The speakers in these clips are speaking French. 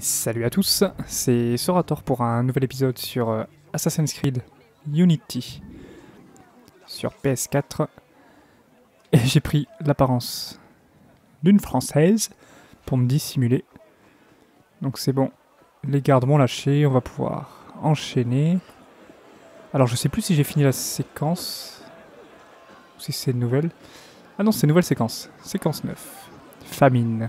Salut à tous, c'est Sorator pour un nouvel épisode sur Assassin's Creed Unity sur PS4 et j'ai pris l'apparence d'une française pour me dissimuler. Donc c'est bon, les gardes m'ont lâché, on va pouvoir enchaîner. Alors je sais plus si j'ai fini la séquence ou si c'est une nouvelle. Ah non, c'est une nouvelle séquence, séquence 9, famine.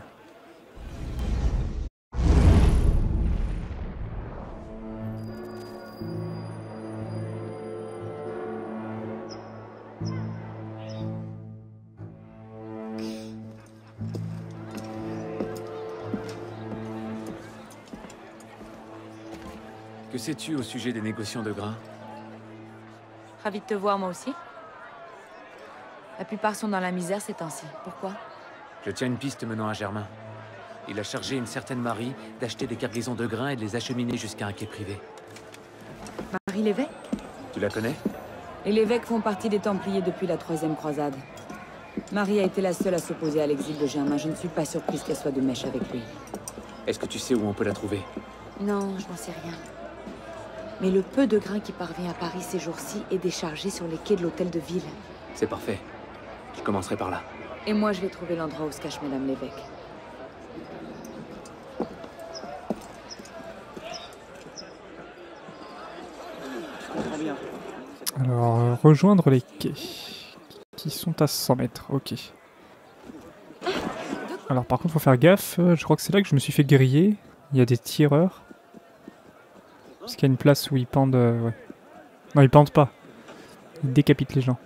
Que sais-tu au sujet des négociants de grains? Ravi de te voir, moi aussi. La plupart sont dans la misère ces temps-ci. Pourquoi? Je tiens une piste menant à Germain. Il a chargé une certaine Marie d'acheter des cargaisons de grains et de les acheminer jusqu'à un quai privé. Marie l'évêque? Tu la connais? Et l'évêque font partie des Templiers depuis la 3e croisade. Marie a été la seule à s'opposer à l'exil de Germain. Je ne suis pas surprise qu'elle soit de mèche avec lui. Est-ce que tu sais où on peut la trouver? Non, je n'en sais rien. Mais le peu de grains qui parvient à Paris ces jours-ci est déchargé sur les quais de l'hôtel de ville. C'est parfait. Je commencerai par là. Et moi, je vais trouver l'endroit où se cache Madame l'évêque. Alors, rejoindre les quais, qui sont à 100 mètres, ok. Alors par contre, faut faire gaffe, je crois que c'est là que je me suis fait griller. Il y a des tireurs. Parce qu'il y a une place où ils pendent... ouais. Non, ils pendent pas. Ils décapitent les gens.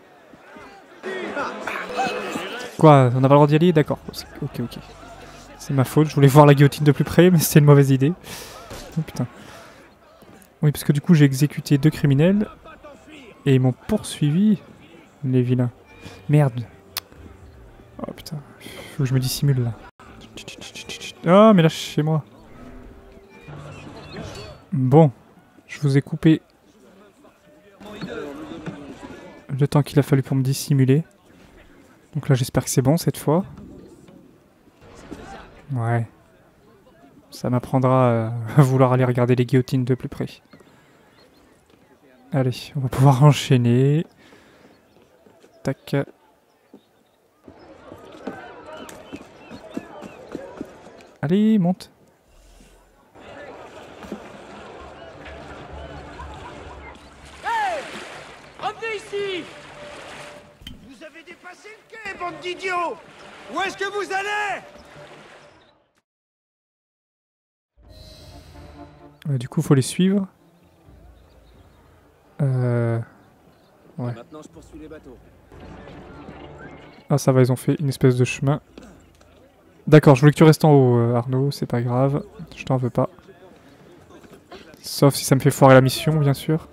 Quoi? On n'a pas le droit d'y aller? D'accord. Ok, ok. C'est ma faute, je voulais voir la guillotine de plus près, mais c'était une mauvaise idée. Oh putain. Oui, parce que du coup, j'ai exécuté 2 criminels. Et ils m'ont poursuivi, les vilains. Merde. Oh putain. Faut que je me dissimule là. Ah, mais là, chez moi. Bon. Je vous ai coupé le temps qu'il a fallu pour me dissimuler. Donc là, j'espère que c'est bon cette fois. Ouais. Ça m'apprendra à vouloir aller regarder les guillotines de plus près. Allez, on va pouvoir enchaîner. Tac. Allez, monte. Hey! Revenez ici! Vous avez dépassé le quai, bande d'idiots! Où est-ce que vous allez? Du coup, faut les suivre. Ouais. Maintenant, je poursuis les bateaux. Ah, ça va, ils ont fait une espèce de chemin. D'accord, je voulais que tu restes en haut, Arnaud, c'est pas grave. Je t'en veux pas. Sauf si ça me fait foirer la mission, bien sûr.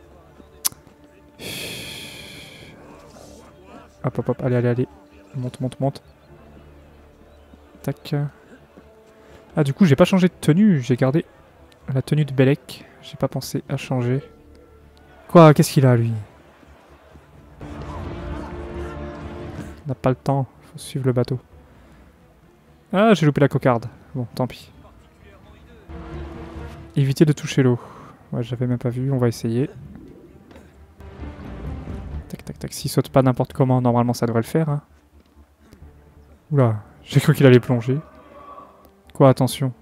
Hop, hop, hop, allez, allez, allez. Monte, monte, monte. Tac. Ah, du coup, j'ai pas changé de tenue, j'ai gardé la tenue de Bellec. J'ai pas pensé à changer. Quoi? Qu'est-ce qu'il a, lui? On n'a pas le temps, faut suivre le bateau. Ah, j'ai loupé la cocarde. Bon, tant pis. Éviter de toucher l'eau. Ouais, j'avais même pas vu, on va essayer. Tac, tac, tac. S'il saute pas n'importe comment, normalement ça devrait le faire. Hein. Oula, j'ai cru qu'il allait plonger. Quoi, attention.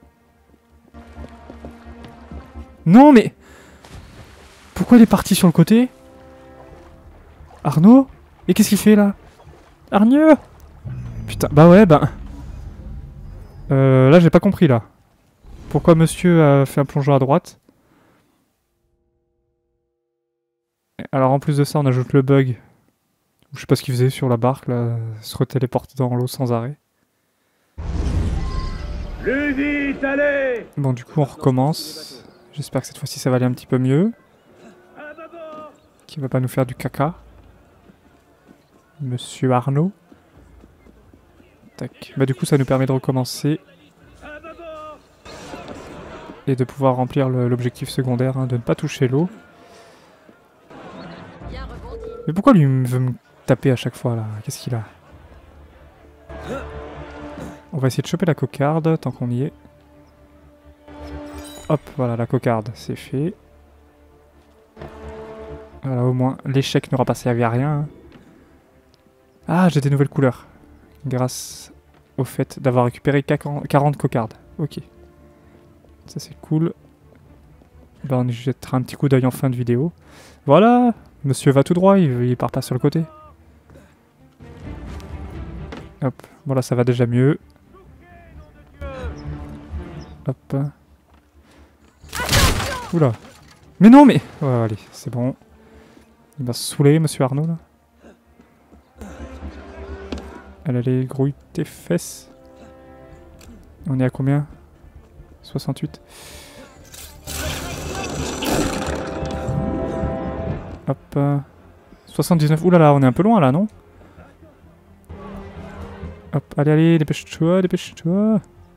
Non, mais... Pourquoi il est parti sur le côté? Arnaud? Et qu'est-ce qu'il fait là? Arnaud? Putain, bah ouais, bah... là, j'ai pas compris, là. Pourquoi monsieur a fait un plongeon à droite? Alors, en plus de ça, on ajoute le bug. Je sais pas ce qu'il faisait sur la barque, là. Se retéléporter dans l'eau sans arrêt. Plus vite, allez! Bon, du coup, on recommence. J'espère que cette fois-ci, ça va aller un petit peu mieux. Qu'il va pas nous faire du caca. Monsieur Arnaud. Tac. Bah du coup ça nous permet de recommencer. Et de pouvoir remplir l'objectif secondaire, hein, de ne pas toucher l'eau. Mais pourquoi lui veut me taper à chaque fois là? Qu'est-ce qu'il a? On va essayer de choper la cocarde tant qu'on y est. Hop, voilà, la cocarde, c'est fait. Voilà, au moins, l'échec n'aura pas servi à rien. Ah, j'ai des nouvelles couleurs. Grâce au fait d'avoir récupéré 40 cocardes. Ok. Ça, c'est cool. Bah, on y jettera un petit coup d'œil en fin de vidéo. Voilà, monsieur va tout droit, il part pas sur le côté. Hop, bon là ça va déjà mieux. Hop. Oula. Mais non, mais... Ouais, allez, c'est bon. Il va se saouler, monsieur Arnaud, là. Allez, grouille tes fesses. On est à combien? 68. Hop. 79. Ouh là là, on est un peu loin là, non? Hop, allez, allez, dépêche-toi, dépêche-toi.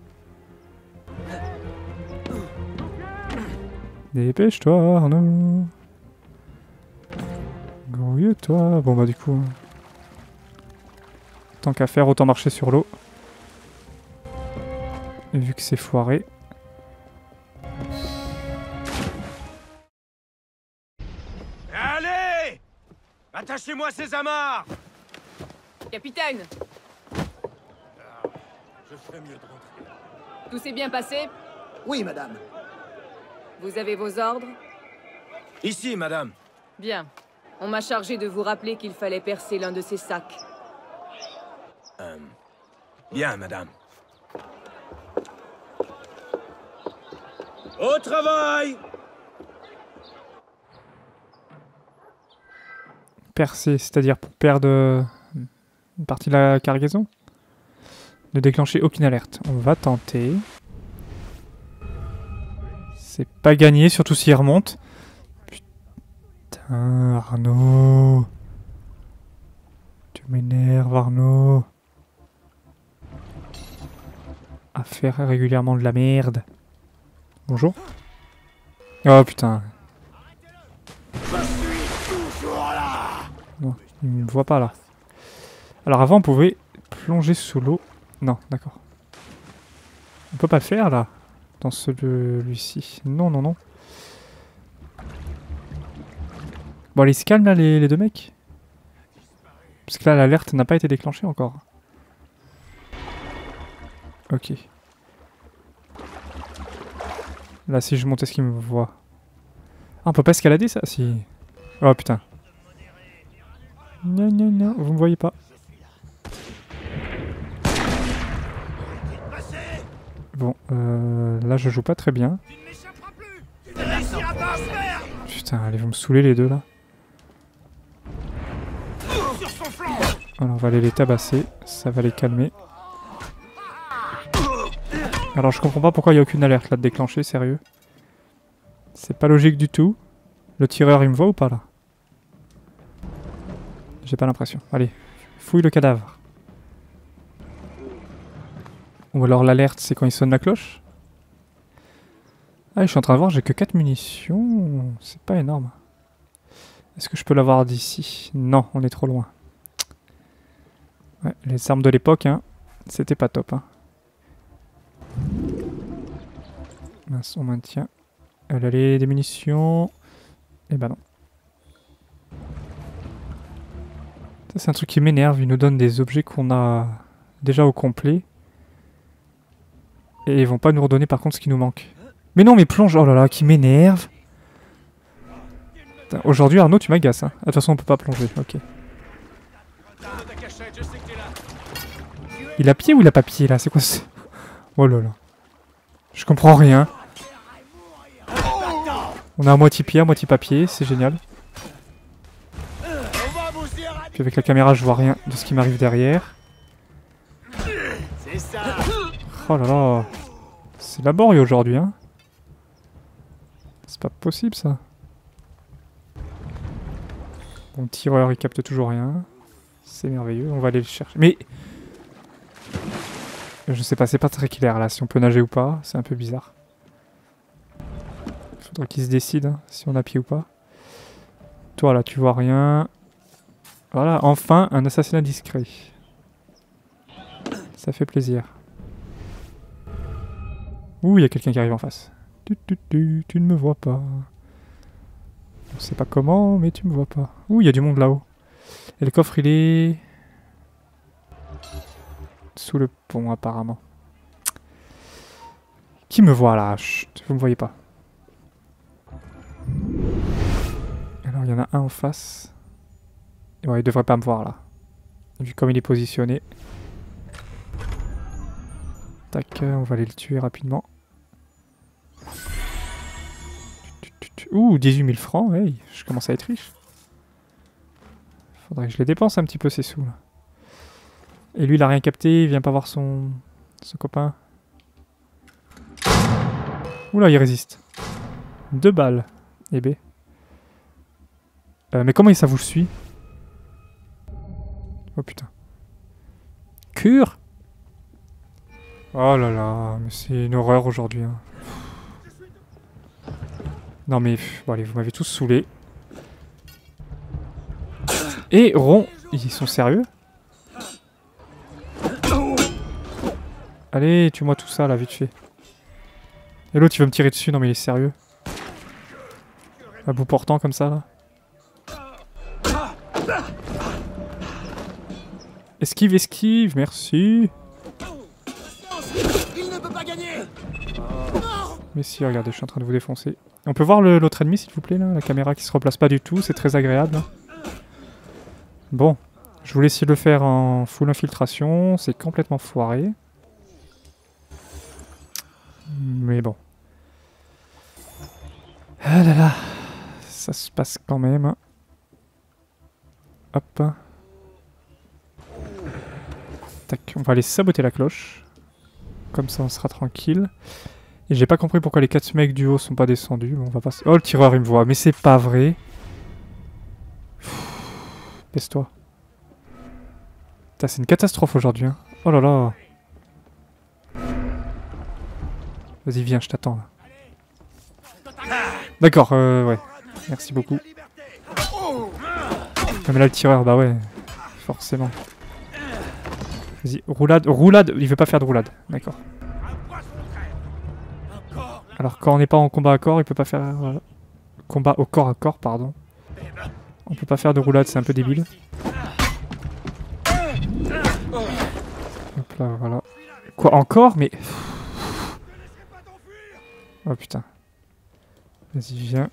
Dépêche-toi, Arnaud. Grouille-toi. Bon bah du coup... Tant qu'à faire, autant marcher sur l'eau. Et vu que c'est foiré... Allez! Attachez-moi ces amarres! Capitaine, Je ferais mieux de rentrer. tout s'est bien passé? Oui, madame. Vous avez vos ordres? Ici, madame. Bien. On m'a chargé de vous rappeler qu'il fallait percer l'un de ces sacs. Bien, madame. Au travail! Percer, c'est-à-dire pour perdre une partie de la cargaison? Ne déclencher aucune alerte. On va tenter. C'est pas gagné, surtout s'il remonte. Putain, Arnaud. Tu m'énerves, Arnaud. À faire régulièrement de la merde. Bonjour. Oh putain. Non, il me voit pas là. Alors avant on pouvait plonger sous l'eau. Non, d'accord. On peut pas le faire là. Dans celui-ci. Non, non, non. Bon, allez, ils se calment là les deux mecs. Parce que là l'alerte n'a pas été déclenchée encore. Ok. Là si je monte, est-ce qu'il me voit? Ah, on peut pas escalader ça? Si. Oh putain. Non, non, non, vous me voyez pas. Bon, là je joue pas très bien. Putain, allez, vous me saoulez les deux là. Alors on va aller les tabasser, ça va les calmer. Alors je comprends pas pourquoi il n'y a aucune alerte là de déclencher, sérieux. C'est pas logique du tout. Le tireur il me voit ou pas là? J'ai pas l'impression. Allez, fouille le cadavre. Ou alors l'alerte c'est quand il sonne la cloche. Ah, je suis en train de voir, j'ai que 4 munitions. C'est pas énorme. Est-ce que je peux l'avoir d'ici? Non, on est trop loin. Ouais, les armes de l'époque, hein, c'était pas top. Hein. Mince, on maintient. Allez, des munitions. Eh ben non. Ça, c'est un truc qui m'énerve. Il nous donne des objets qu'on a déjà au complet. Et ils vont pas nous redonner par contre ce qui nous manque. Mais non, mais plonge. Oh là là, qui m'énerve. Aujourd'hui, Arnaud, tu m'agaces. Hein. De toute façon, on peut pas plonger. Ok. Il a pied ou il a pas pied là? C'est quoi ce... Oh là là. Je comprends rien. On a à moitié pied, à moitié papier. C'est génial. Puis avec la caméra, je vois rien de ce qui m'arrive derrière. Oh là là. C'est laborieux aujourd'hui, hein. C'est pas possible ça. Bon, tireur, il capte toujours rien. C'est merveilleux, on va aller le chercher. Mais... je sais pas, c'est pas très clair là, si on peut nager ou pas. C'est un peu bizarre. Faudrait qu'il se décide, hein, si on a pied ou pas. Toi là, tu vois rien. Voilà, enfin, un assassinat discret. Ça fait plaisir. Ouh, il y a quelqu'un qui arrive en face. Tu ne me vois pas. Je sais pas comment, mais tu me vois pas. Ouh, il y a du monde là-haut. Et le coffre, il est... sous le pont, apparemment. Qui me voit là? Chut, vous me voyez pas. Alors, il y en a un en face. Ouais, il devrait pas me voir là. Vu comme il est positionné. Tac, on va aller le tuer rapidement. Ouh, 18 000 francs, hey, je commence à être riche. Faudrait que je les dépense un petit peu ces sous là. Et lui, il a rien capté, il vient pas voir son copain. Oula, il résiste. 2 balles. Eh B. Mais comment ça vous suit? Oh putain. Cure. Oh là là, mais c'est une horreur aujourd'hui. Hein. Non mais, bon allez, vous m'avez tous saoulé. Et Ron, ils sont sérieux? Allez, tue-moi tout ça là, vite fait. Et l'autre il veut me tirer dessus, non mais il est sérieux. À bout portant comme ça là. Esquive, esquive, merci. Il ne peut pas gagner. Mais si, regardez, je suis en train de vous défoncer. On peut voir l'autre ennemi s'il vous plaît là? La caméra qui se replace pas du tout, c'est très agréable. Bon, je voulais essayer de le faire en full infiltration, c'est complètement foiré. Mais bon. Ah là là, ça se passe quand même. Hop. Tac, on va aller saboter la cloche. Comme ça on sera tranquille. Et j'ai pas compris pourquoi les 4 mecs du haut sont pas descendus. Bon, on va pas... Oh, le tireur il me voit, mais c'est pas vrai. Baisse-toi. Putain, c'est une catastrophe aujourd'hui. Hein. Oh là là. Vas-y, viens, je t'attends là. D'accord, ouais. Merci beaucoup. Ah, mais là, le tireur, bah ouais. Forcément. Vas-y, roulade. Roulade, il veut pas faire de roulade. D'accord. Alors, quand on n'est pas en combat à corps, il peut pas faire... combat au corps à corps, pardon. On peut pas faire de roulade, c'est un peu débile. Hop là, voilà. Quoi, encore? Mais... Oh putain. Vas-y, viens.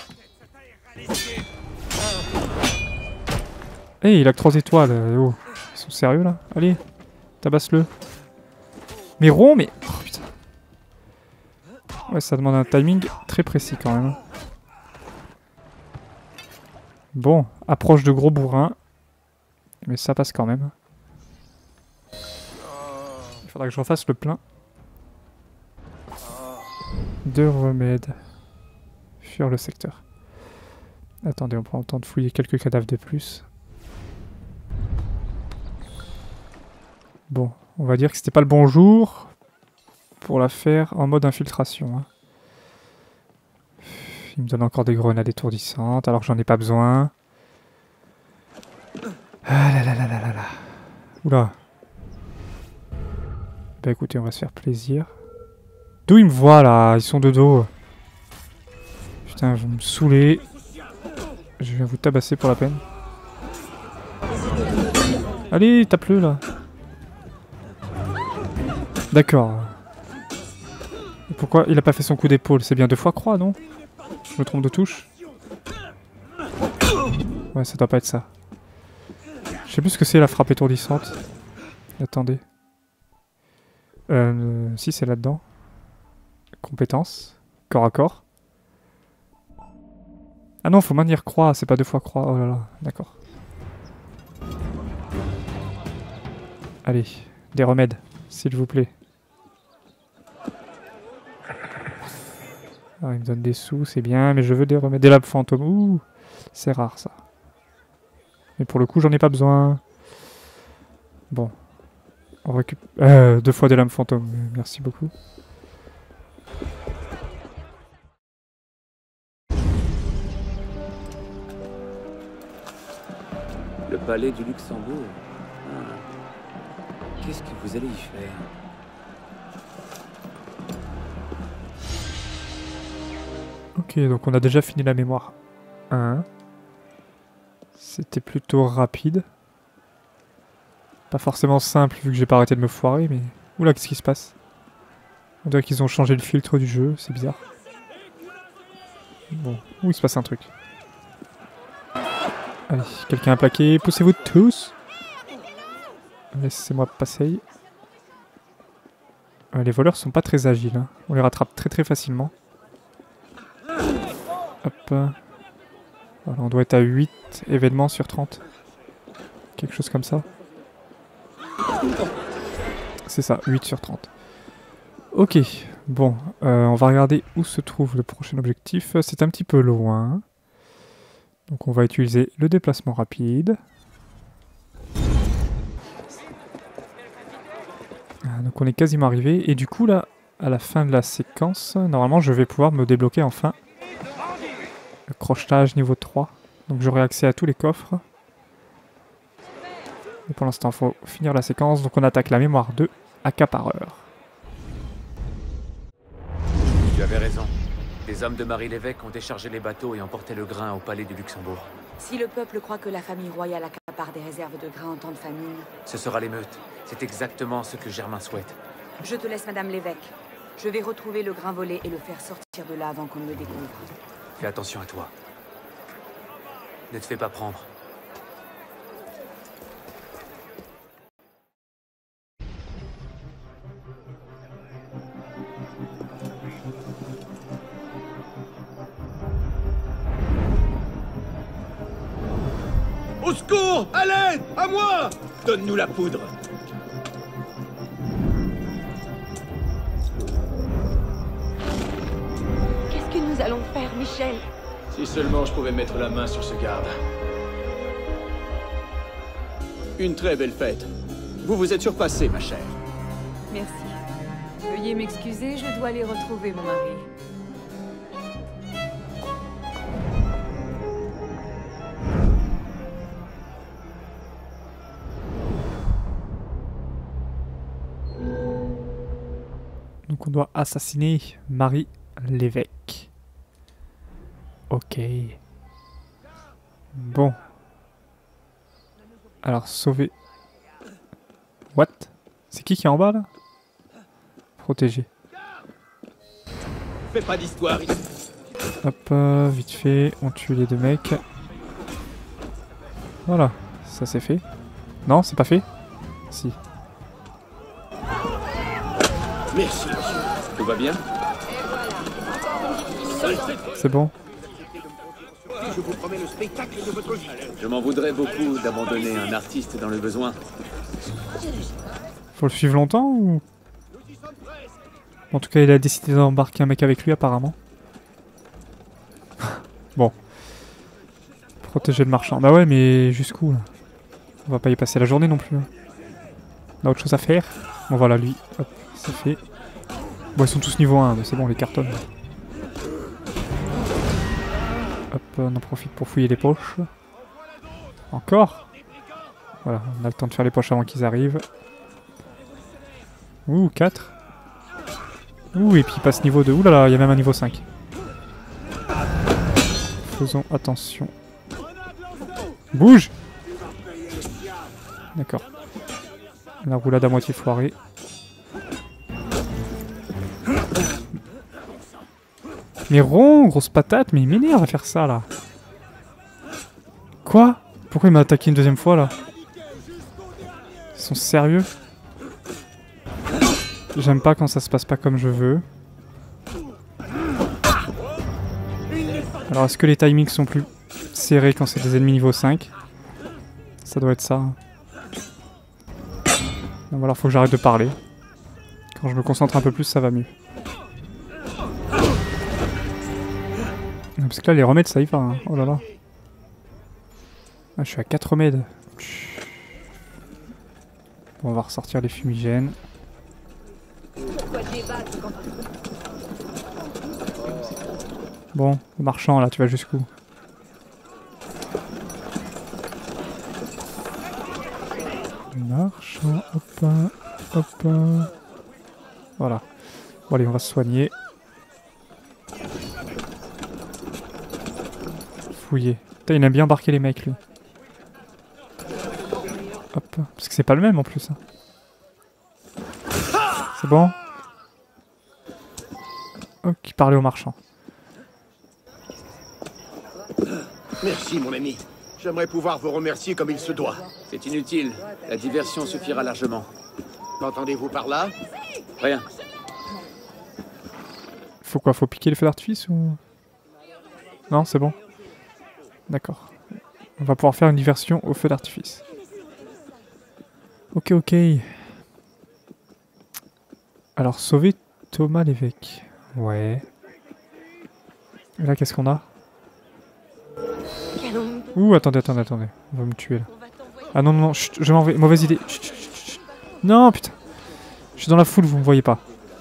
Hey, il a que 3 étoiles. Oh. Ils sont sérieux là? Allez, tabasse-le. Mais Ron, mais... Oh putain. Ouais, ça demande un timing très précis quand même. Bon, approche de gros bourrin. Mais ça passe quand même. Il faudra que je refasse le plein. De remèdes. Fuir le secteur. Attendez, on prend le temps de fouiller quelques cadavres de plus. Bon, on va dire que c'était pas le bon jour pour la faire en mode infiltration. Hein. Il me donne encore des grenades étourdissantes alors que j'en ai pas besoin. Ah là là là là là là. Oula. Bah écoutez, on va se faire plaisir. D'où ils me voient là? Ils sont de dos. Putain, vous me saoulez. Je vais vous tabasser pour la peine. Allez, tape-le là. D'accord. Et pourquoi il a pas fait son coup d'épaule? C'est bien 2 fois croix, non? Je me trompe de touche? Ouais, ça doit pas être ça. Je sais plus ce que c'est la frappe étourdissante. Attendez. Si, c'est là-dedans. Compétence. Corps à corps. Ah non, faut maintenir croix, c'est pas 2 fois croix. Oh là là, d'accord. Allez, des remèdes, s'il vous plaît. Alors, il me donne des sous, c'est bien, mais je veux des remèdes. Des lampes fantômes, ouh, c'est rare ça. Mais pour le coup, j'en ai pas besoin. Bon. On récupère 2 fois des lampes fantômes, merci beaucoup. Le palais du Luxembourg. Ah. Qu'est-ce que vous allez y faire? Ok, donc on a déjà fini la mémoire 1. C'était plutôt rapide. Pas forcément simple vu que j'ai pas arrêté de me foirer, mais... Oula, qu'est-ce qui se passe? On dirait qu'ils ont changé le filtre du jeu, c'est bizarre. Bon, où il se passe un truc. Allez, quelqu'un a plaqué, poussez-vous tous. Laissez-moi passer. Les voleurs sont pas très agiles, hein. On les rattrape très très facilement. Hop. Voilà, on doit être à 8 événements sur 30. Quelque chose comme ça. C'est ça, 8 sur 30. Ok, bon, on va regarder où se trouve le prochain objectif. C'est un petit peu loin. Donc on va utiliser le déplacement rapide. Donc on est quasiment arrivé. Et du coup là, à la fin de la séquence, normalement je vais pouvoir me débloquer enfin le crochetage niveau 3. Donc j'aurai accès à tous les coffres. Et pour l'instant il faut finir la séquence. Donc on attaque la mémoire 2, accapareur. Tu avais raison. Les hommes de Marie l'évêque ont déchargé les bateaux et emporté le grain au palais du Luxembourg. Si le peuple croit que la famille royale accapare des réserves de grains en temps de famine... Ce sera l'émeute. C'est exactement ce que Germain souhaite. Je te laisse, Madame l'évêque. Je vais retrouver le grain volé et le faire sortir de là avant qu'on ne le découvre. Fais attention à toi. Ne te fais pas prendre. Au secours! À l'aide! À moi! Donne-nous la poudre! Qu'est-ce que nous allons faire, Michel? Si seulement je pouvais mettre la main sur ce garde. Une très belle fête. Vous vous êtes surpassée, ma chère. Merci. Veuillez m'excuser, je dois aller retrouver mon mari. Donc on doit assassiner Marie l'évêque. Ok. Bon. Alors sauver... What? C'est qui est en bas là? Protéger. Fais pas d'histoire ici. Hop, vite fait, on tue les deux mecs. Voilà, ça c'est fait. Non, c'est pas fait? Si. Merci, monsieur. Tout va bien? C'est bon. Je vous promets le spectacle de votre vie. Je m'en voudrais beaucoup d'abandonner un artiste dans le besoin. Faut le suivre longtemps ou... En tout cas, il a décidé d'embarquer un mec avec lui apparemment. Bon. Protéger le marchand. Bah ouais, mais jusqu'où là? On va pas y passer la journée non plus. Hein. On a autre chose à faire. Bon voilà, lui. Hop, c'est fait. Bon, ils sont tous niveau 1, mais c'est bon, les cartonnes. Hop, on en profite pour fouiller les poches. Encore? Voilà, on a le temps de faire les poches avant qu'ils arrivent. Ouh, 4. Ouh, et puis il passe niveau 2. Ouh là là, il y a même un niveau 5. Faisons attention. Bouge! D'accord. La roulade à moitié foirée. Mais rond, grosse patate, mais il m'énerve à faire ça là. Quoi? Pourquoi il m'a attaqué une deuxième fois là? Ils sont sérieux? J'aime pas quand ça se passe pas comme je veux. Alors est-ce que les timings sont plus serrés quand c'est des ennemis niveau 5? Ça doit être ça. Donc voilà, faut que j'arrête de parler. Quand je me concentre un peu plus, ça va mieux. Parce que là, les remèdes, ça y va. Hein. Oh là là. Ah, je suis à 4 remèdes. Bon, on va ressortir les fumigènes. Bon, le marchand, là, tu vas jusqu'où? Marchand, hop, hop. Voilà. Bon, allez, on va se soigner. Fouiller. Putain, il aime bien embarquer les mecs, lui. Hop. Parce que c'est pas le même, en plus. Hein. C'est bon? Ok, qui parlait au marchand. Merci, mon ami. J'aimerais pouvoir vous remercier comme il se doit. C'est inutile. La diversion suffira largement. Qu'entendez-vous par là? Rien. Faut quoi? Faut piquer le feu d'artifice ou... Non, c'est bon. D'accord. On va pouvoir faire une diversion au feu d'artifice. Ok, ok. Alors, sauver Thomas l'évêque. Ouais. Et là, qu'est-ce qu'on a? Ouh, attendez. On va me tuer, là. Ah non, non, chut, je m'en vais. Mauvaise idée. Chut, chut, chut. Non, putain. Je suis dans la foule, vous me voyez pas.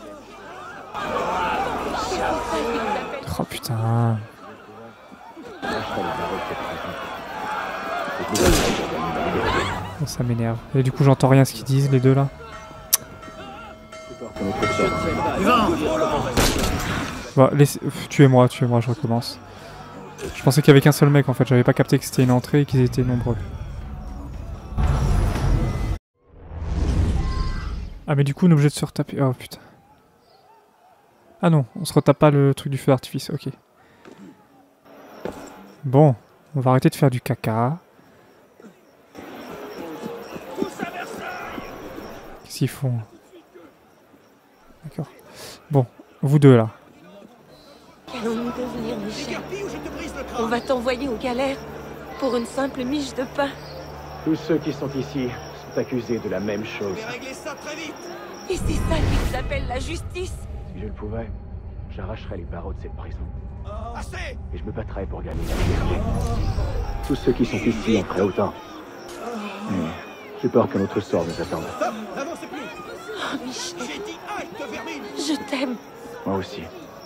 Oh, putain. Oh, ça m'énerve. Et du coup, j'entends rien ce qu'ils disent, les deux, là. Bon, tuez-moi, je recommence. Je pensais qu'il y avait qu'un seul mec en fait, j'avais pas capté que c'était une entrée et qu'ils étaient nombreux. Ah mais du coup on est obligé de se retaper. Oh putain. Ah non, on se retape pas le truc du feu d'artifice, ok. Bon, on va arrêter de faire du caca. Qu'est-ce qu'ils font? D'accord. Bon, vous deux là. Qu'allons-nous devenir, Michel? On va t'envoyer aux galères pour une simple miche de pain. Tous ceux qui sont ici sont accusés de la même chose. Et c'est ça qu'ils appellent la justice? Si je le pouvais, j'arracherais les barreaux de cette prison. Et je me battrais pour gagner la liberté. Tous ceux qui sont ici en feraient autant. Mais j'ai peur que notre sort nous attende. Oh, Michel. Je t'aime. Moi aussi.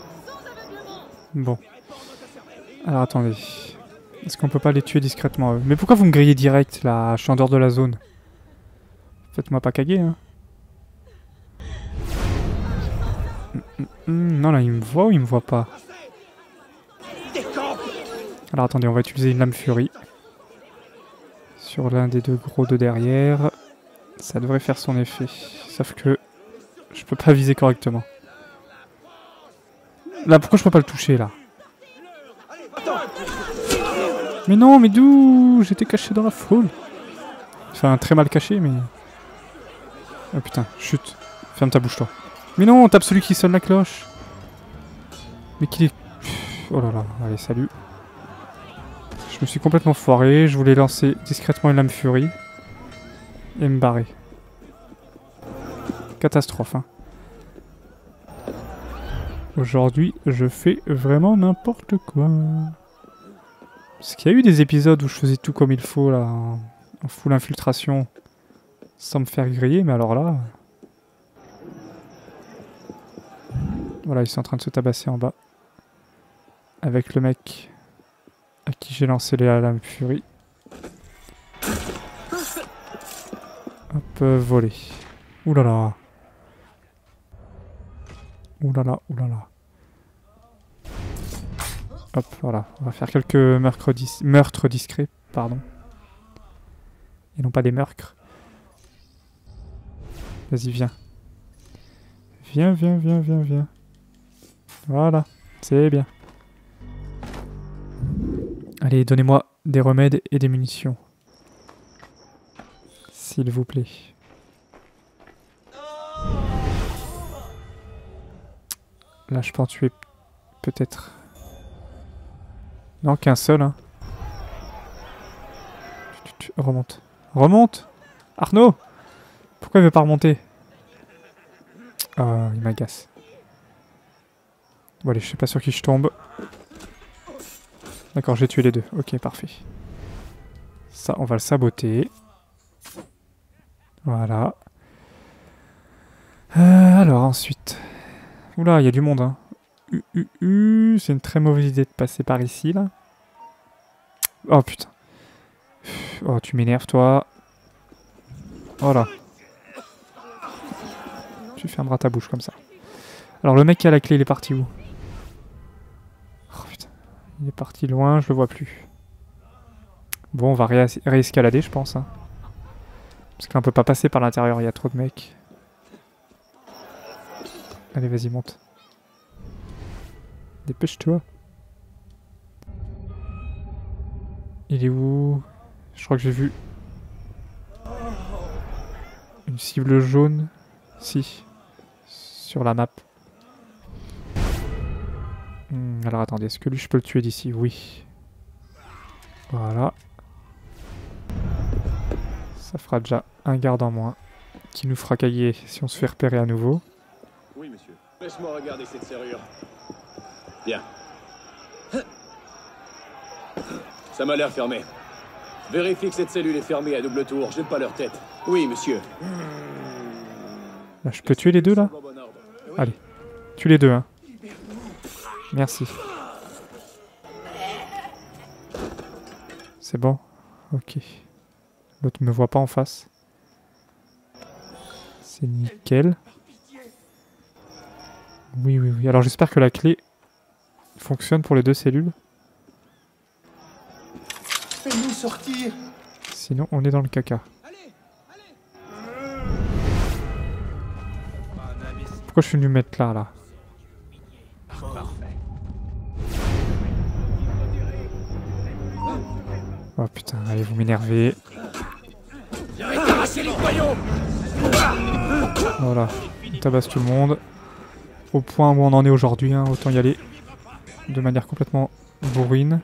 Bon. Alors attendez. Est-ce qu'on peut pas les tuer discrètement eux? Mais pourquoi vous me grillez direct là? Je suis en dehors de la zone. Faites-moi pas caguer hein. Non là il me voit ou il me voit pas? Alors attendez, on va utiliser une lame furie. Sur l'un des deux gros de derrière. Ça devrait faire son effet. Sauf que je peux pas viser correctement. Là pourquoi je peux pas le toucher là? Mais non, mais d'où? J'étais caché dans la foule. Enfin, très mal caché, mais... Oh putain, chut. Ferme ta bouche, toi. Mais non, on tape celui qui sonne la cloche. Mais qu'il est... Oh là là, allez, salut. Je me suis complètement foiré. Je voulais lancer discrètement une lame furie. Et me barrer. Catastrophe, hein. Aujourd'hui, je fais vraiment n'importe quoi. Parce qu'il y a eu des épisodes où je faisais tout comme il faut, là, en full infiltration, sans me faire griller, mais alors là... Voilà, ils sont en train de se tabasser en bas. Avec le mec à qui j'ai lancé les lames furie. Hop, volé. Oulala. Oulala, oulala. Hop, voilà. On va faire quelques meurtres discrets, pardon. Et non pas des meurtres. Vas-y, viens. Viens, viens, viens, viens, viens. Voilà, c'est bien. Allez, donnez-moi des remèdes et des munitions. S'il vous plaît. Là, je peux en tuer peut-être... Non, qu'un seul, hein. Remonte. Remonte! Arnaud! Pourquoi il veut pas remonter? Ah, il m'agace. Bon allez, je sais pas sur qui je tombe. D'accord, j'ai tué les deux. Ok, parfait. Ça, on va le saboter. Voilà. Alors, ensuite... Oula, il y a du monde, hein. C'est une très mauvaise idée de passer par ici, là. Oh, putain. Oh, tu m'énerves, toi. Voilà. Tu fermeras ta bouche comme ça. Alors, le mec qui a la clé, il est parti où? Oh, putain. Il est parti loin, je le vois plus. Bon, on va réescalader, je pense. Hein. Parce qu'on peut pas passer par l'intérieur, il y a trop de mecs. Allez, vas-y, monte. Dépêche-toi. Il est où? Je crois que j'ai vu une cible jaune. Si. Sur la map. Alors attendez, est-ce que lui je peux le tuer d'ici? Oui. Voilà. Ça fera déjà un garde en moins. Qui nous fera cailler si on se fait repérer à nouveau. Oui, monsieur. Laisse-moi regarder cette serrure. Bien. Ça m'a l'air fermé. Vérifie que cette cellule est fermée à double tour. J'aime pas leur tête. Oui, monsieur. Là, je peux tuer les deux, là? Allez. Tue les deux, hein. Merci. C'est bon? Ok. L'autre me voit pas en face. C'est nickel. Oui, oui, oui. Alors j'espère que la clé fonctionne pour les deux cellules. Fais-nous sortir. Sinon, on est dans le caca. Pourquoi je suis venu mettre là? Oh putain, allez, vous m'énervez. Voilà, on tabasse tout le monde. Au point où on en est aujourd'hui, hein, autant y aller de manière complètement bourrine.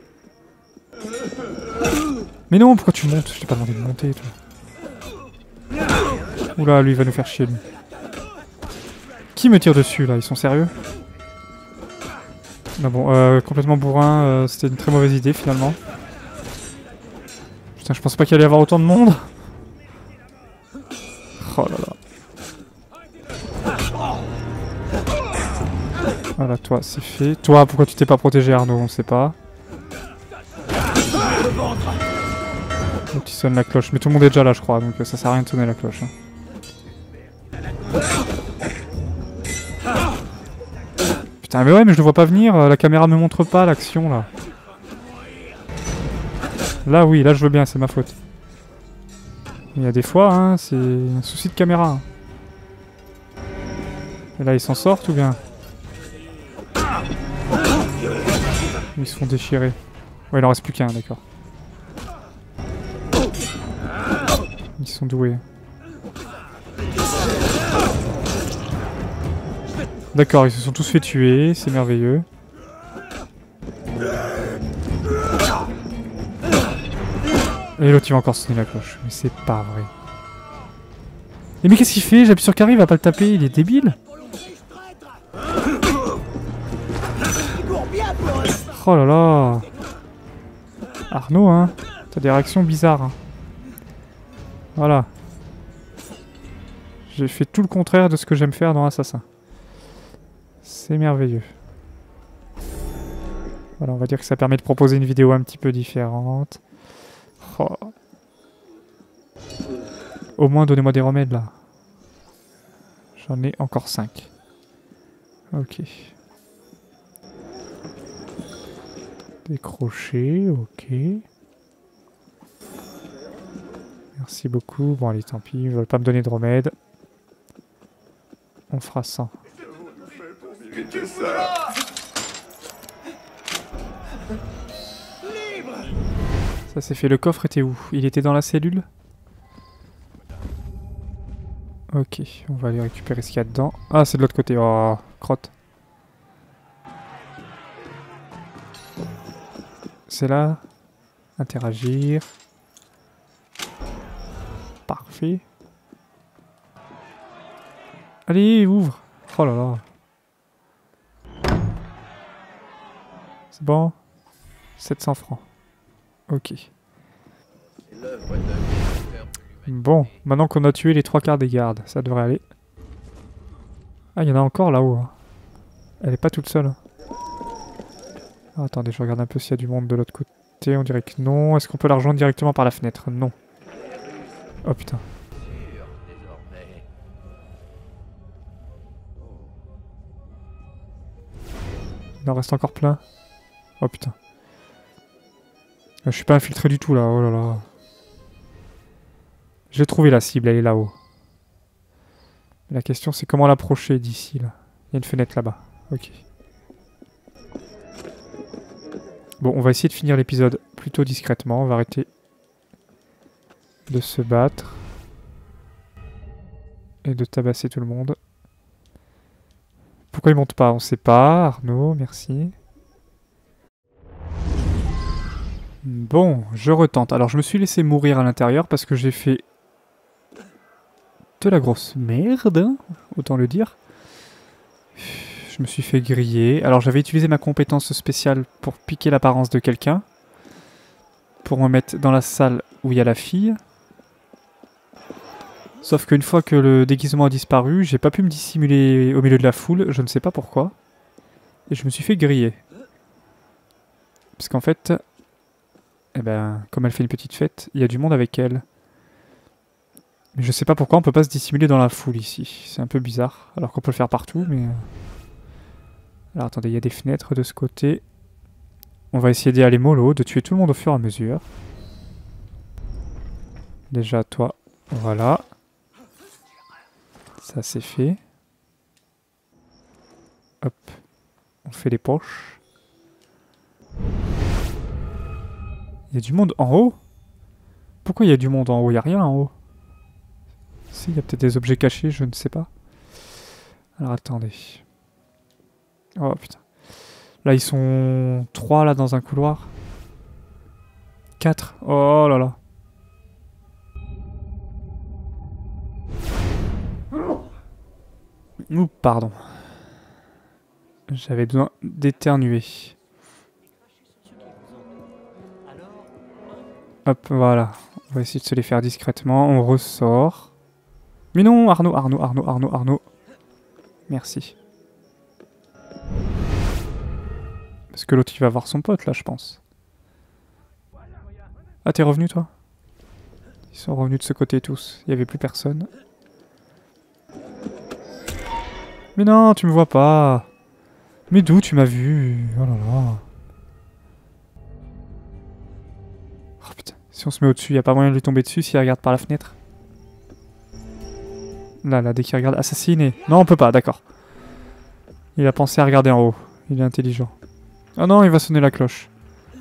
Mais non, pourquoi tu montes? Je t'ai pas demandé de monter, toi. Oula, lui, il va nous faire chier, lui. Qui me tire dessus, là? Ils sont sérieux? Non, bon, complètement bourrin, c'était une très mauvaise idée, finalement. Putain, je pensais pas qu'il allait y avoir autant de monde. Oh là là. Voilà, toi, c'est fait. Toi, pourquoi tu t'es pas protégé, Arnaud? On sait pas. Donc, il sonne la cloche. Mais tout le monde est déjà là, je crois, donc ça sert à rien de sonner la cloche. Hein. Putain, mais ouais, mais je le vois pas venir. La caméra me montre pas l'action, là. Là, oui, là, je veux bien, c'est ma faute. Il y a des fois, hein, c'est un souci de caméra. Hein. Et là, ils s'en sortent ou bien? Ils se font déchirer. Ouais, il en reste plus qu'un, d'accord. Ils sont doués. D'accord, ils se sont tous fait tuer, c'est merveilleux. Et l'autre il va encore sonner la cloche. Mais c'est pas vrai. Et mais qu'est-ce qu'il fait? J'appuie sur carré, il va pas le taper, il est débile. Oh là là. Arnaud, hein. T'as des réactions bizarres. Hein. Voilà. J'ai fait tout le contraire de ce que j'aime faire dans Assassin. C'est merveilleux. Voilà, on va dire que ça permet de proposer une vidéo un petit peu différente. Oh. Au moins, donnez-moi des remèdes, là. J'en ai encore 5. Ok. Décrocher, ok. Merci beaucoup. Bon, allez, tant pis, ils veulent pas me donner de remède. On fera ça. Ça c'est fait. Le coffre était où? Il était dans la cellule? Ok, on va aller récupérer ce qu'il y a dedans. Ah, c'est de l'autre côté. Oh, crotte. C'est là. Interagir. Parfait. Allez, ouvre. Oh là là. C'est bon. 700 francs. Ok. Bon, maintenant qu'on a tué les 3/4 des gardes, ça devrait aller. Ah, il y en a encore là-haut. Hein. Elle est pas toute seule. Ah, attendez, je regarde un peu s'il y a du monde de l'autre côté. On dirait que non. Est-ce qu'on peut la rejoindre directement par la fenêtre? Non. Oh putain. Il en reste encore plein. Oh putain. Je suis pas infiltré du tout là, oh là là. J'ai trouvé la cible, elle est là-haut. La question c'est comment l'approcher d'ici là. Il y a une fenêtre là-bas, ok. Bon, on va essayer de finir l'épisode plutôt discrètement, on va arrêter de se battre. Et de tabasser tout le monde. Pourquoi il monte pas? On sait pas, Arnaud, merci. Bon, je retente. Alors je me suis laissé mourir à l'intérieur parce que j'ai fait de la grosse merde, hein, autant le dire. Je me suis fait griller. Alors j'avais utilisé ma compétence spéciale pour piquer l'apparence de quelqu'un. Pour me mettre dans la salle où il y a la fille. Sauf qu'une fois que le déguisement a disparu, j'ai pas pu me dissimuler au milieu de la foule, je ne sais pas pourquoi. Et je me suis fait griller. Parce qu'en fait, eh ben, comme elle fait une petite fête, il y a du monde avec elle. Mais je sais pas pourquoi on peut pas se dissimuler dans la foule ici. C'est un peu bizarre, alors qu'on peut le faire partout, mais... Alors attendez, il y a des fenêtres de ce côté. On va essayer d'y aller mollo, de tuer tout le monde au fur et à mesure. Déjà toi, voilà. Ça c'est fait. Hop. On fait les poches. Il y a du monde en haut? Pourquoi il y a du monde en haut? Il n'y a rien en haut. Si, il y a peut-être des objets cachés, je ne sais pas. Alors attendez. Oh putain. Là ils sont 3 là dans un couloir. 4. Oh là là. Ouh, pardon. J'avais besoin d'éternuer. Hop, voilà. On va essayer de se les faire discrètement. On ressort. Mais non, Arnaud. Merci. Parce que l'autre, il va voir son pote, là, je pense. Ah, t'es revenu, toi? Ils sont revenus de ce côté, tous. Il n'y avait plus personne. Mais non, tu me vois pas. Mais d'où tu m'as vu? Oh là là. Oh putain, si on se met au-dessus, y a pas moyen de lui tomber dessus s'il regarde par la fenêtre. Là, dès qu'il regarde... Assassiné. Non, on peut pas, d'accord. Il a pensé à regarder en haut. Il est intelligent. Oh non, il va sonner la cloche.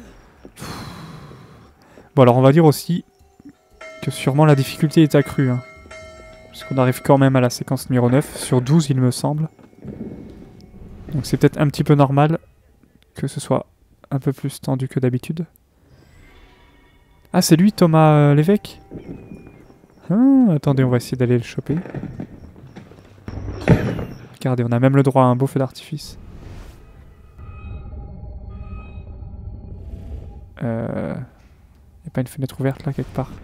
Bon, alors on va dire aussi que sûrement la difficulté est accrue. Hein. Parce qu'on arrive quand même à la séquence numéro 9, sur 12 il me semble. Donc c'est peut-être un petit peu normal que ce soit un peu plus tendu que d'habitude. Ah, c'est lui, Thomas l'évêque? Ah, attendez, on va essayer d'aller le choper. Regardez, on a même le droit à un beau feu d'artifice. Y a pas une fenêtre ouverte là quelque part?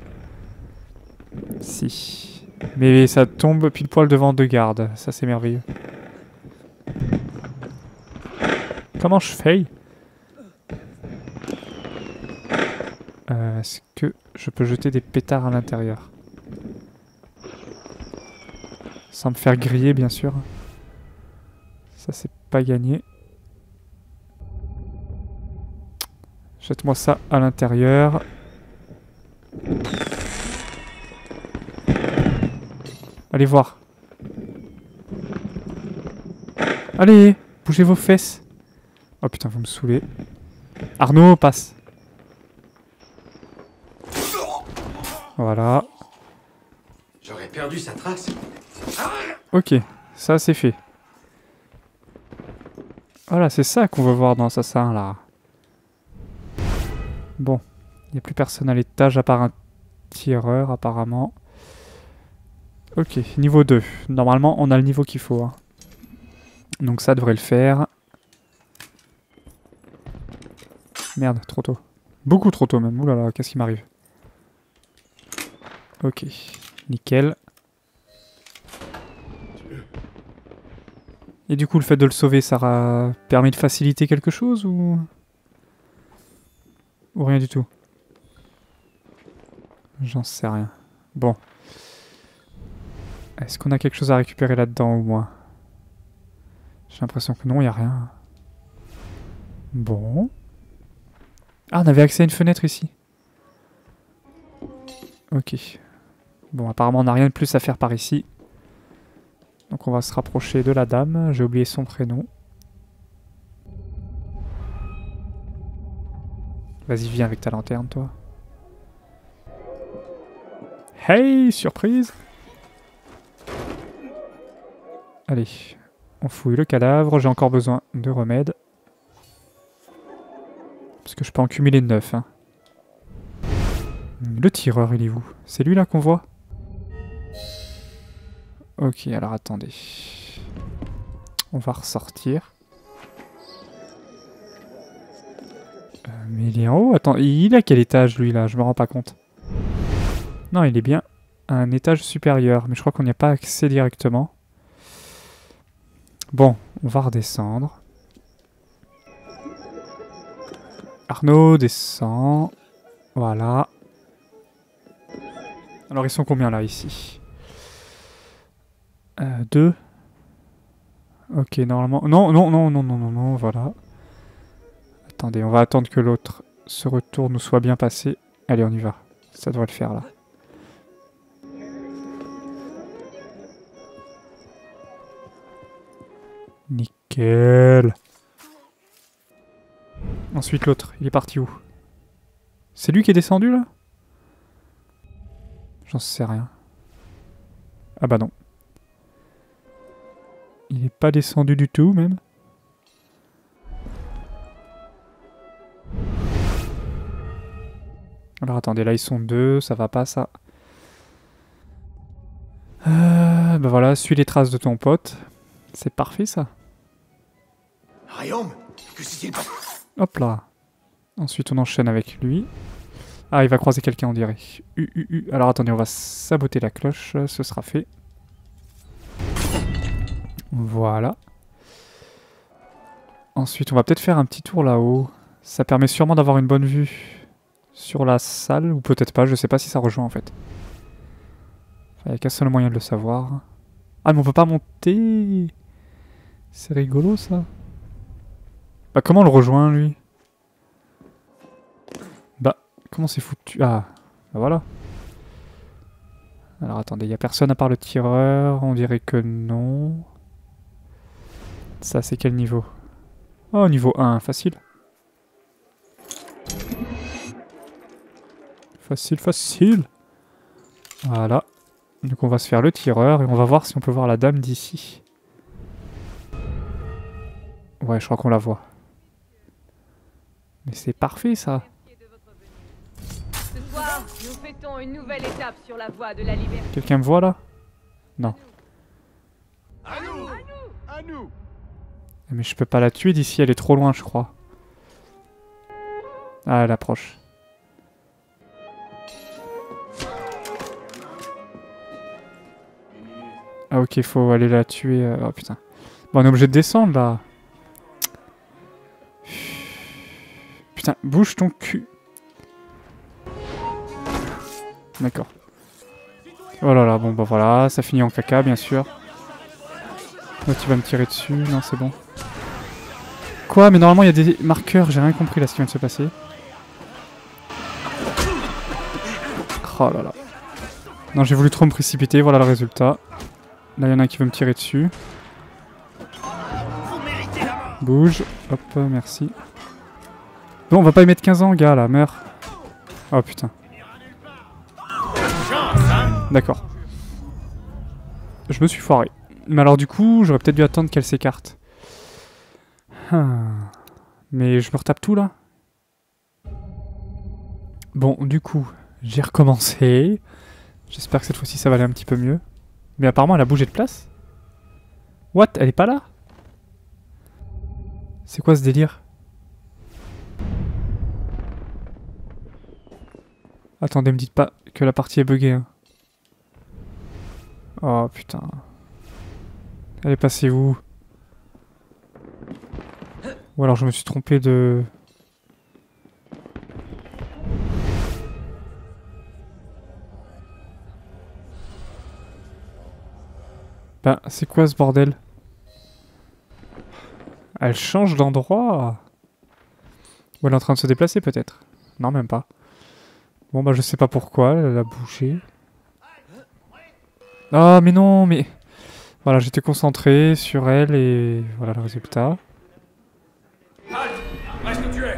Si. Mais ça tombe pile poil devant deux gardes. Ça c'est merveilleux. Comment je fais? Est-ce que je peux jeter des pétards à l'intérieur? Sans me faire griller bien sûr. Ça c'est pas gagné. Jette-moi ça à l'intérieur. Allez voir. Allez, bougez vos fesses. Oh putain, vous me saoulez. Arnaud, passe. Voilà. J'aurais perdu sa trace. Ok, ça c'est fait. Voilà, c'est ça qu'on veut voir dans Assassin là. Bon, il n'y a plus personne à l'étage à part un tireur apparemment. Ok, niveau 2. Normalement, on a le niveau qu'il faut. Hein. Donc ça devrait le faire. Merde, trop tôt. Beaucoup trop tôt même. Oulala, qu'est-ce qui m'arrive? Ok, nickel. Et du coup, le fait de le sauver, ça a permis de faciliter quelque chose ou rien du tout? J'en sais rien. Bon. Est-ce qu'on a quelque chose à récupérer là-dedans au moins? J'ai l'impression que non, il n'y a rien. Bon. Ah, on avait accès à une fenêtre ici. Ok. Bon, apparemment, on n'a rien de plus à faire par ici. Donc, on va se rapprocher de la dame. J'ai oublié son prénom. Vas-y, viens avec ta lanterne, toi. Hey, surprise! Allez, on fouille le cadavre. J'ai encore besoin de remèdes. Parce que je peux en cumuler 9. Hein. Le tireur, il est où? C'est lui là qu'on voit? Ok, alors attendez. On va ressortir. Mais il est en haut. Attends, il est à quel étage lui là? Je me rends pas compte. Non, il est bien à un étage supérieur. Mais je crois qu'on n'y a pas accès directement. Bon, on va redescendre. Arnaud, descend. Voilà. Alors, ils sont combien là, ici? 2. Ok, normalement... Non, voilà. Attendez, on va attendre que l'autre se retourne ou soit bien passé. Allez, on y va. Ça devrait le faire, là. Nickel. Ensuite, l'autre, il est parti où? C'est lui qui est descendu, là? J'en sais rien. Ah bah non. Il est pas descendu du tout, même. Alors attendez, là ils sont 2, ça va pas ça. Bah voilà, suis les traces de ton pote. C'est parfait ça. Rayom, que s'est-il passé? Hop là. Ensuite on enchaîne avec lui. Ah, il va croiser quelqu'un on dirait. Alors attendez, on va saboter la cloche, ce sera fait. Voilà. Ensuite on va peut-être faire un petit tour là-haut. Ça permet sûrement d'avoir une bonne vue sur la salle, ou peut-être pas, je sais pas si ça rejoint en fait. Il n'y a qu'un seul moyen de le savoir. Ah mais on peut pas monter. C'est rigolo ça. Bah comment on le rejoint lui? Bah comment c'est foutu? Ah bah voilà. Alors attendez, il n'y a personne à part le tireur, on dirait que non. Ça c'est quel niveau? Oh niveau 1, facile. Facile. Voilà. Donc on va se faire le tireur et on va voir si on peut voir la dame d'ici. Ouais, je crois qu'on la voit. Mais c'est parfait ça. Ce soir, nous fêtons une nouvelle étape sur la voie de la liberté. Quelqu'un me voit là? Non. À nous! À nous! Mais je peux pas la tuer d'ici, elle est trop loin je crois. Ah, elle approche. Ah ok, faut aller la tuer. Oh putain. Bon, on est obligé de descendre là. Putain, bouge ton cul. D'accord. Oh là là, bon bah voilà, ça finit en caca bien sûr. Là tu vas me tirer dessus, non c'est bon. Quoi? Mais normalement il y a des marqueurs, j'ai rien compris là ce qui vient de se passer. Oh là là. Non, j'ai voulu trop me précipiter, voilà le résultat. Là il y en a un qui veut me tirer dessus. Bouge, hop, merci. Bon, on va pas y mettre 15 ans, gars, là, meurs. Oh putain. D'accord. Je me suis foiré. Mais alors du coup, j'aurais peut-être dû attendre qu'elle s'écarte. Mais je me retape tout, là. Bon, du coup, j'ai recommencé. J'espère que cette fois-ci, ça va aller un petit peu mieux. Mais apparemment, elle a bougé de place. What? Elle est pas là? C'est quoi ce délire? Attendez, me dites pas que la partie est buggée. Hein. Oh putain. Elle est passée où? Ou alors je me suis trompé de... Ben, c'est quoi ce bordel? Elle change d'endroit. Ou elle est en train de se déplacer peut-être. Non, même pas. Bon bah je sais pas pourquoi, elle a bougé. Ah mais non, mais... Voilà, j'étais concentré sur elle et voilà le résultat. Halt! Reste où tu es!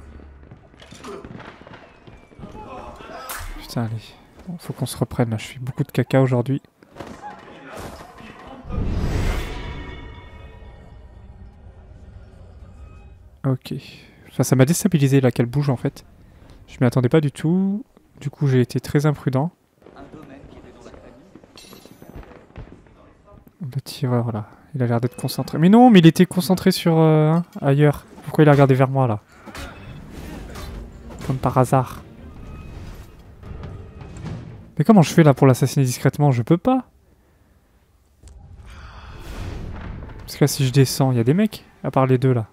Putain, allez. Bon, faut qu'on se reprenne là, je fais beaucoup de caca aujourd'hui. Ok. Enfin, ça m'a déstabilisé là qu'elle bouge en fait. Je m'y attendais pas du tout. Du coup, j'ai été très imprudent. Le tireur là, il a l'air d'être concentré. Mais non, mais il était concentré sur ailleurs. Pourquoi il a regardé vers moi là? Comme par hasard. Mais comment je fais là pour l'assassiner discrètement? Je peux pas. Parce que là, si je descends, il y a des mecs, à part les deux là.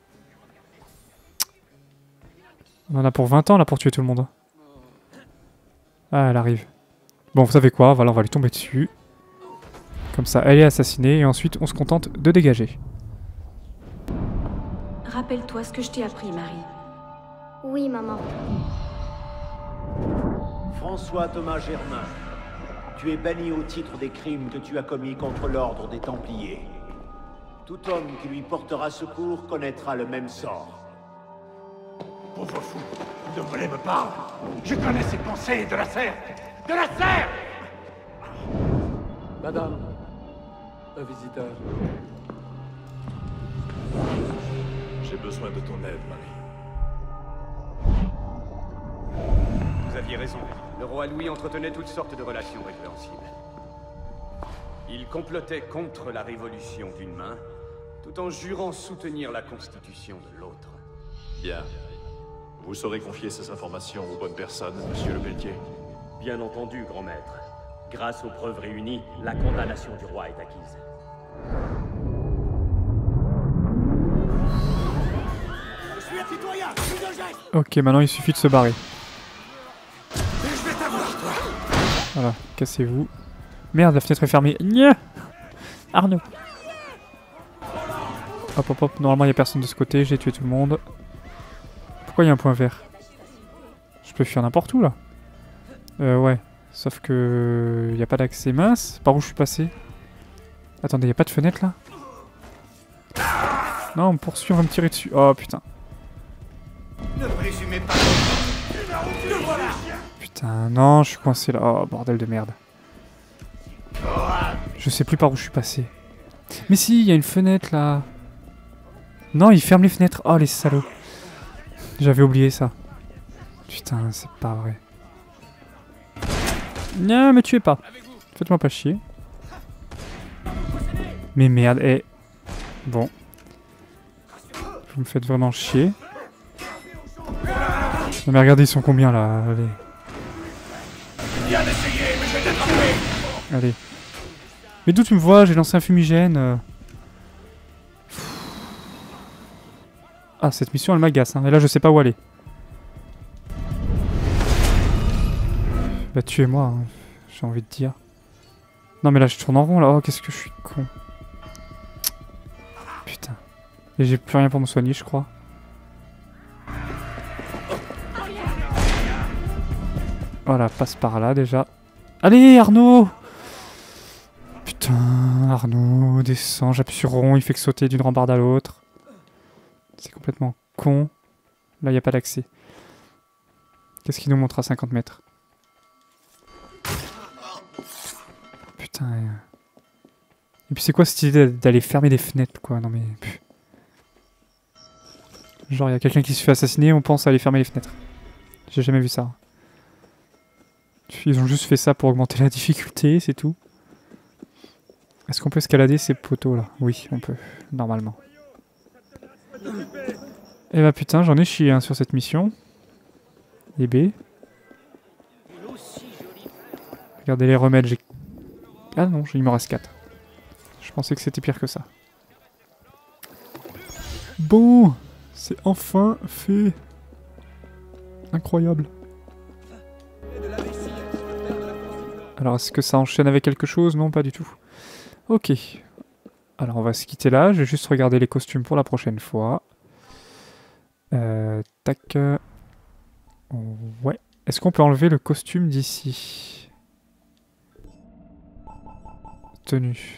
On en a pour 20 ans là pour tuer tout le monde. Ah, elle arrive. Bon, vous savez quoi? Voilà, on va lui tomber dessus. Comme ça, elle est assassinée et ensuite on se contente de dégager. Rappelle-toi ce que je t'ai appris, Marie. Oui, maman. François Thomas Germain, tu es banni au titre des crimes que tu as commis contre l'ordre des Templiers. Tout homme qui lui portera secours connaîtra le même sort. Pauvre fou, ne me l'aime pas. Je connais ses pensées, de la serre. De la serre! Madame, un visiteur. J'ai besoin de ton aide, Marie. Vous aviez raison. Le roi Louis entretenait toutes sortes de relations répréhensibles. Il complotait contre la révolution d'une main, tout en jurant soutenir la constitution de l'autre. Bien. Vous saurez confier ces informations aux bonnes personnes, monsieur le Pelletier? Bien entendu, grand maître. Grâce aux preuves réunies, la condamnation du roi est acquise. Je suis un citoyen, je suis de geste. Ok, maintenant il suffit de se barrer. Je vais t'avoir, toi. Voilà, cassez-vous. Merde, la fenêtre est fermée. Nya Arnaud. Hop, hop, hop. Normalement, il n'y a personne de ce côté. J'ai tué tout le monde. Pourquoi il y a un point vert? Je peux fuir n'importe où, là. Ouais. Sauf que... il n'y a pas d'accès mince. Par où je suis passé? Attendez, il n'y a pas de fenêtre, là? Non, on me poursuit, on va me tirer dessus. Oh, putain. Ne présumez pas. Putain, non, je suis coincé, là. Oh, bordel de merde. Je sais plus par où je suis passé. Mais si, il y a une fenêtre, là. Non, ils ferment les fenêtres. Oh, les salauds. J'avais oublié ça. Putain, c'est pas vrai. Non, me tuez pas. Faites-moi pas chier. Mais merde, eh. Bon. Vous me faites vraiment chier. Non mais regardez, ils sont combien là? Allez. Allez. Mais d'où tu me vois? J'ai lancé un fumigène. Ah, cette mission elle m'agace, hein. Et là je sais pas où aller. Bah tuez-moi, hein. J'ai envie de dire. Non mais là je tourne en rond là, oh qu'est-ce que je suis con. Putain. Et j'ai plus rien pour me soigner je crois. Voilà, passe par là déjà. Allez Arnaud! Putain, Arnaud, descend, j'appuie sur rond, il fait que sauter d'une rambarde à l'autre. C'est complètement con. Là, il n'y a pas d'accès. Qu'est-ce qu'il nous montre à 50 mètres? Putain. Et puis c'est quoi cette idée d'aller fermer des fenêtres, quoi? Non mais... Genre, il y a quelqu'un qui se fait assassiner et on pense à aller fermer les fenêtres. J'ai jamais vu ça. Ils ont juste fait ça pour augmenter la difficulté, c'est tout. Est-ce qu'on peut escalader ces poteaux là? Oui, on peut, normalement. Et bah putain, j'en ai chié hein, sur cette mission. Et B. Regardez les remèdes, j'ai... Ah non, il me reste 4. Je pensais que c'était pire que ça. Bon, c'est enfin fait. Incroyable. Alors, est-ce que ça enchaîne avec quelque chose? Non, pas du tout. Ok. Alors, on va se quitter là. Je vais juste regarder les costumes pour la prochaine fois. Tac. Ouais. Est-ce qu'on peut enlever le costume d'ici? Tenue.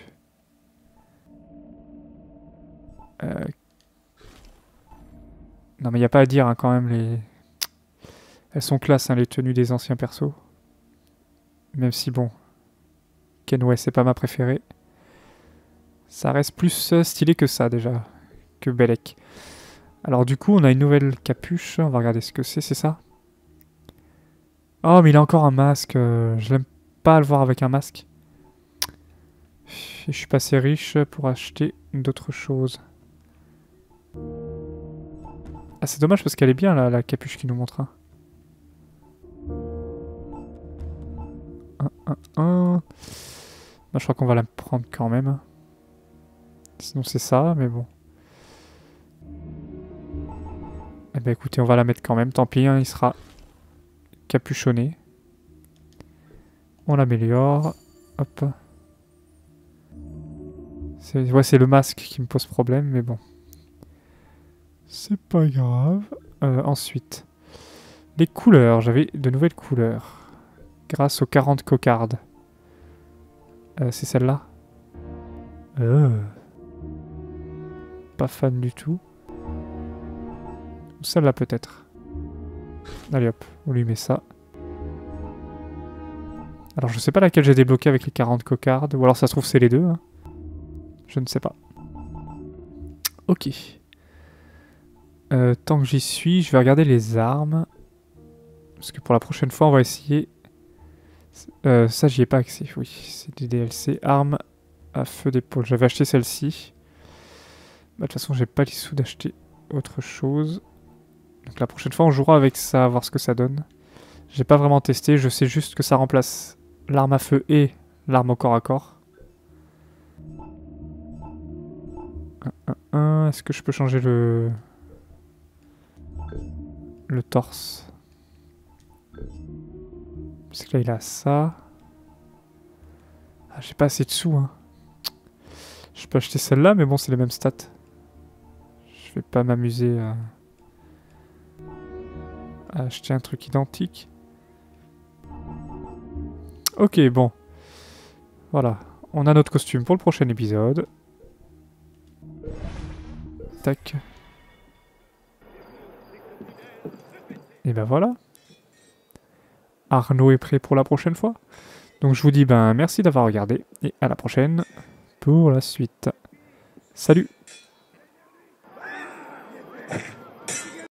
Non mais il n'y a pas à dire hein, quand même les... Elles sont classe hein, les tenues des anciens persos. Même si bon... Kenway c'est pas ma préférée. Ça reste plus stylé que ça déjà. Que Belek. Alors du coup on a une nouvelle capuche. On va regarder ce que c'est ça? Oh mais il a encore un masque. Je l'aime pas le voir avec un masque. Je suis pas assez riche pour acheter d'autres choses. Ah c'est dommage parce qu'elle est bien là, la capuche qu'il nous montre. Moi je crois qu'on va la prendre quand même. Sinon c'est ça, mais bon. Eh ben écoutez, on va la mettre quand même. Tant pis, hein, il sera capuchonné. On l'améliore. Hop. Ouais, c'est le masque qui me pose problème, mais bon. C'est pas grave. Ensuite, les couleurs. J'avais de nouvelles couleurs. Grâce aux 40 cocardes. C'est celle-là. Pas fan du tout. Celle-là peut-être. Allez hop, on lui met ça. Alors je sais pas laquelle j'ai débloqué avec les 40 cocardes. Ou alors ça se trouve c'est les deux. Hein. Je ne sais pas. Ok. Tant que j'y suis, je vais regarder les armes. Parce que pour la prochaine fois, on va essayer... ça, j'y ai pas accès. Oui, c'est des DLC. Armes à feu d'épaule. J'avais acheté celle-ci. Bah, de toute façon, j'ai pas les sous d'acheter autre chose. Donc la prochaine fois, on jouera avec ça, voir ce que ça donne. J'ai pas vraiment testé. Je sais juste que ça remplace l'arme à feu et l'arme au corps à corps. Est-ce que je peux changer le torse? Parce que là il a ça. Ah, j'ai pas assez de sous hein. Je peux acheter celle-là mais bon c'est les mêmes stats. Je vais pas m'amuser à acheter un truc identique. Ok bon. Voilà. On a notre costume pour le prochain épisode. Tac. Et ben voilà. Arnaud est prêt pour la prochaine fois. Donc je vous dis ben merci d'avoir regardé et à la prochaine pour la suite. Salut!